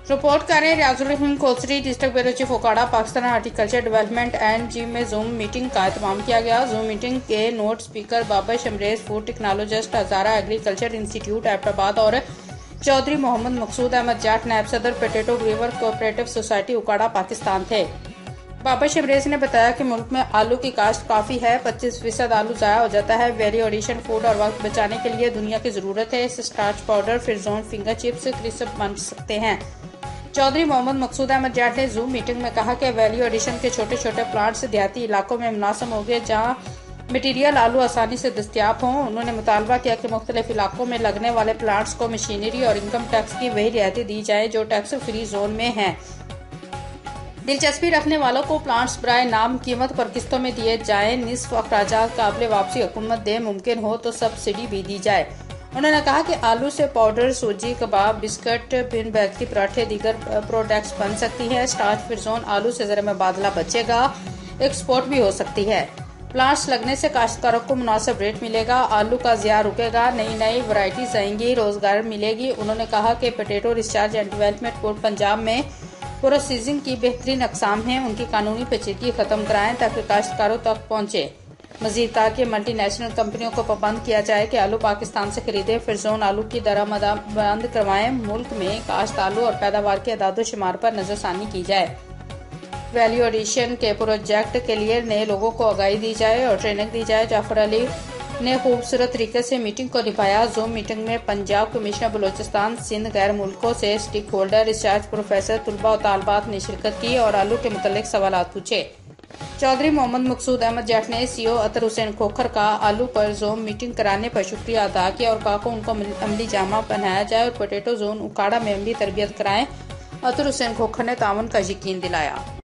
Report कर रहे हैं Riazul Rahim Kausari, district bureau chief Okara. Pakistan horticulture development and जी में जूम मीटिंग का एहतमाम किया गया। जूम मीटिंग के note speaker Babar Shamrez, food technologist, Hazara agriculture institute Abbottabad और चौधरी मोहम्मद मकसूद अहमद जाट, नायब सदर potato grower cooperative society Okara Pakistan थे। बाबर शमरेज ने बताया कि मुल्क में आलू की काश्त काफी है, 25% आलू जाया हो जाता है। वैल्यू एडिशन, फूड और वक्त बचाने के लिए दुनिया की जरूरत है। इस starch powder, frozen, finger chips, crisp बन सकते हैं। चौधरी मोहम्मद मकसूद अहमद जाट ने जूम मीटिंग में कहा कि वैल्यू एडिशन के छोटे छोटे प्लांट्स देहाती इलाकों में मुनासिब होंगे जहां मटीरियल आलू आसानी से दस्तियाब हों। उन्होंने मुतालबा किया कि मुख्तलिफ इलाकों में लगने वाले प्लांट्स को मशीनरी और इनकम टैक्स की वही रियायतें दी जाए जो टैक्स फ्री जोन में हैं। दिलचस्पी रखने वालों को प्लांट्स बराए नाम कीमत पर किस्तों में दिए जाएं। निस्फ अखराजात काबिल वापसी हुकूमत दे, मुमकिन हो तो सब्सिडी भी दी जाए। उन्होंने कहा कि आलू से पाउडर, सूजी, कबाब, बिस्कुट, बिन बेकरी पराठे, दीगर प्रोडक्ट्स बन सकती है। स्टार्च फिरजोन आलू से ज़र मुबादला बचेगा, एक्सपोर्ट भी हो सकती है। प्लांट्स लगने से काश्तकारों को मुनासिब रेट मिलेगा, आलू का ज़िया रुकेगा, नई नई वैरायटीज आएंगी, रोजगार मिलेगी। उन्होंने कहा कि potato research and development board Punjab में प्रोसेसिंग की बेहतरीन अकसाम हैं, उनकी कानूनी पेचीदगी खत्म कराएं ताकि काश्तकारों तक पहुंचे। मजीद कहा कि मल्टीनेशनल कंपनियों को पाबंद किया जाए कि आलू पाकिस्तान से खरीदे। फिरजोन आलू की दरामद बंद करवाएं। मुल्क में काश्त आलू और पैदावार के अदादोशुमार पर नजरसानी की जाए। वैल्यू एडिशन के प्रोजेक्ट के लिए नए लोगों को आगाही दी जाए और ट्रेनिंग दी जाए। जाफर अली ने खूबसूरत तरीके से मीटिंग को निभाया। जूम मीटिंग में पंजाब कमिश्नर बलोचिस्तान सिंध, गैर मुल्कों से स्टेक होल्डर, रिसर्च प्रोफेसर, तुलबा और तालबात ने शिरकत की और आलू के मुतल्लिक सवाल पूछे। चौधरी मोहम्मद मकसूद अहमद जाट ने सीओ अतर हुसैन खोखर का आलू पर जूम मीटिंग कराने पर शुक्रिया अदा किया और कहा कि उनको अमली जामा पहनाया जाए और पोटैटो जोन उकाड़ा में अमली तरबियत कराएं। अतर हुसैन खोखर ने ताउन का यकीन दिलाया।